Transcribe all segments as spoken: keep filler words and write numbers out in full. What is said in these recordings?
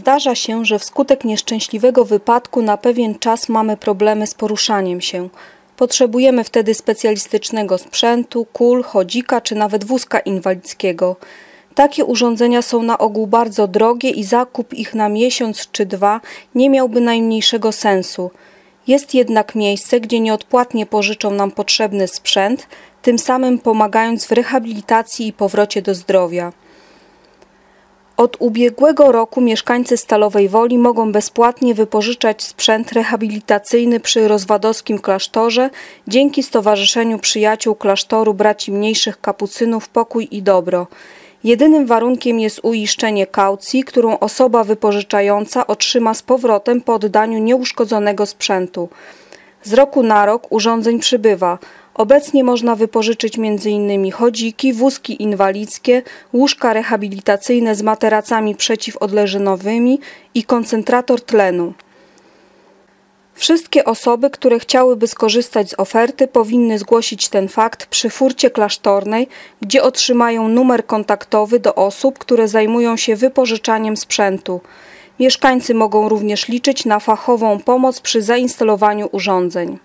Zdarza się, że wskutek nieszczęśliwego wypadku na pewien czas mamy problemy z poruszaniem się. Potrzebujemy wtedy specjalistycznego sprzętu, kul, chodzika czy nawet wózka inwalidzkiego. Takie urządzenia są na ogół bardzo drogie i zakup ich na miesiąc czy dwa nie miałby najmniejszego sensu. Jest jednak miejsce, gdzie nieodpłatnie pożyczą nam potrzebny sprzęt, tym samym pomagając w rehabilitacji i powrocie do zdrowia. Od ubiegłego roku mieszkańcy Stalowej Woli mogą bezpłatnie wypożyczać sprzęt rehabilitacyjny przy Rozwadowskim Klasztorze dzięki Stowarzyszeniu Przyjaciół Klasztoru Braci Mniejszych Kapucynów Pokój i Dobro. Jedynym warunkiem jest uiszczenie kaucji, którą osoba wypożyczająca otrzyma z powrotem po oddaniu nieuszkodzonego sprzętu. Z roku na rok urządzeń przybywa. Obecnie można wypożyczyć między innymi chodziki, wózki inwalidzkie, łóżka rehabilitacyjne z materacami przeciwodleżynowymi i koncentrator tlenu. Wszystkie osoby, które chciałyby skorzystać z oferty, powinny zgłosić ten fakt przy furcie klasztornej, gdzie otrzymają numer kontaktowy do osób, które zajmują się wypożyczaniem sprzętu. Mieszkańcy mogą również liczyć na fachową pomoc przy zainstalowaniu urządzeń.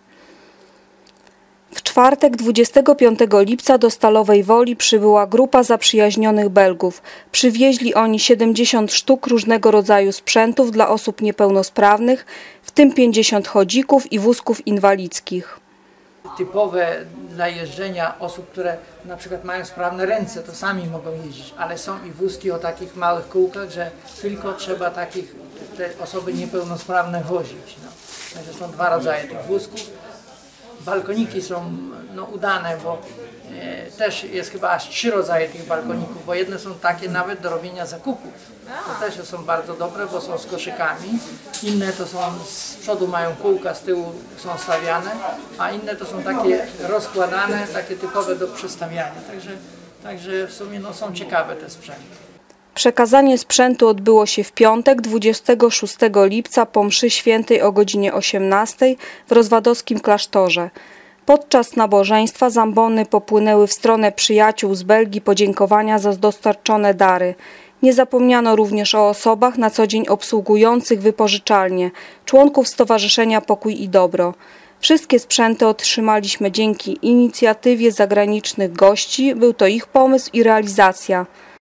W czwartek dwudziestego piątego lipca do Stalowej Woli przybyła grupa zaprzyjaźnionych Belgów. Przywieźli oni siedemdziesiąt sztuk różnego rodzaju sprzętów dla osób niepełnosprawnych, w tym pięćdziesiąt chodzików i wózków inwalidzkich. Typowe dla jeżdżenia osób, które na przykład mają sprawne ręce, to sami mogą jeździć, ale są i wózki o takich małych kółkach, że tylko trzeba takich te osoby niepełnosprawne wozić. No. Także są dwa rodzaje tych wózków. Balkoniki są no, udane, bo e, też jest chyba aż trzy rodzaje tych balkoników, bo jedne są takie nawet do robienia zakupów. To też są bardzo dobre, bo są z koszykami. Inne to są z przodu mają kółka, z tyłu są stawiane, a inne to są takie rozkładane, takie typowe do przestawiania. Także, także w sumie no, są ciekawe te sprzęty. Przekazanie sprzętu odbyło się w piątek, dwudziestego szóstego lipca po mszy świętej o godzinie osiemnastej w Rozwadowskim Klasztorze. Podczas nabożeństwa zambony popłynęły w stronę przyjaciół z Belgii podziękowania za dostarczone dary. Nie zapomniano również o osobach na co dzień obsługujących wypożyczalnie, członków Stowarzyszenia Pokój i Dobro. Wszystkie sprzęty otrzymaliśmy dzięki inicjatywie zagranicznych gości, był to ich pomysł i realizacja.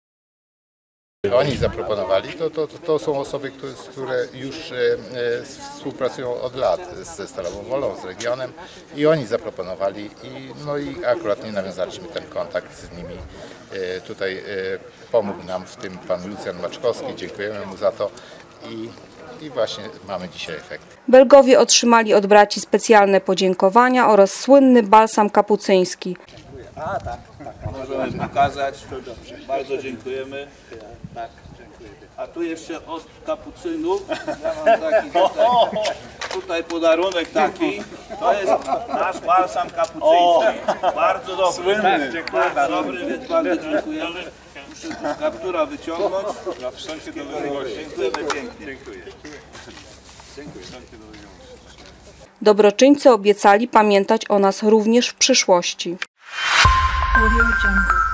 Oni zaproponowali, to, to, to są osoby, które, które już e, współpracują od lat ze Stalową Wolą, z regionem i oni zaproponowali i, no i akurat nie nawiązaliśmy ten kontakt z nimi. E, tutaj e, pomógł nam w tym pan Lucjan Maczkowski, dziękujemy mu za to i, i właśnie mamy dzisiaj efekt. Belgowie otrzymali od braci specjalne podziękowania oraz słynny balsam kapucyński. A, tak, tak. Możemy pokazać. Bardzo dziękujemy. Tak, dziękuję. A tu jeszcze od kapucynów. Ja mam taki tutaj, tutaj podarunek taki. To jest nasz balsam kapucyński. Bardzo dobry. Słynny. Tak, bardzo dobry, więc bardzo dziękujemy. Muszę tu z kaptura wyciągnąć. Dla wszelkie dobrego. Dziękujemy pięknie. Dziękuję. Dziękuję. Dobroczyńcy obiecali pamiętać o nas również w przyszłości. Audio Jungle.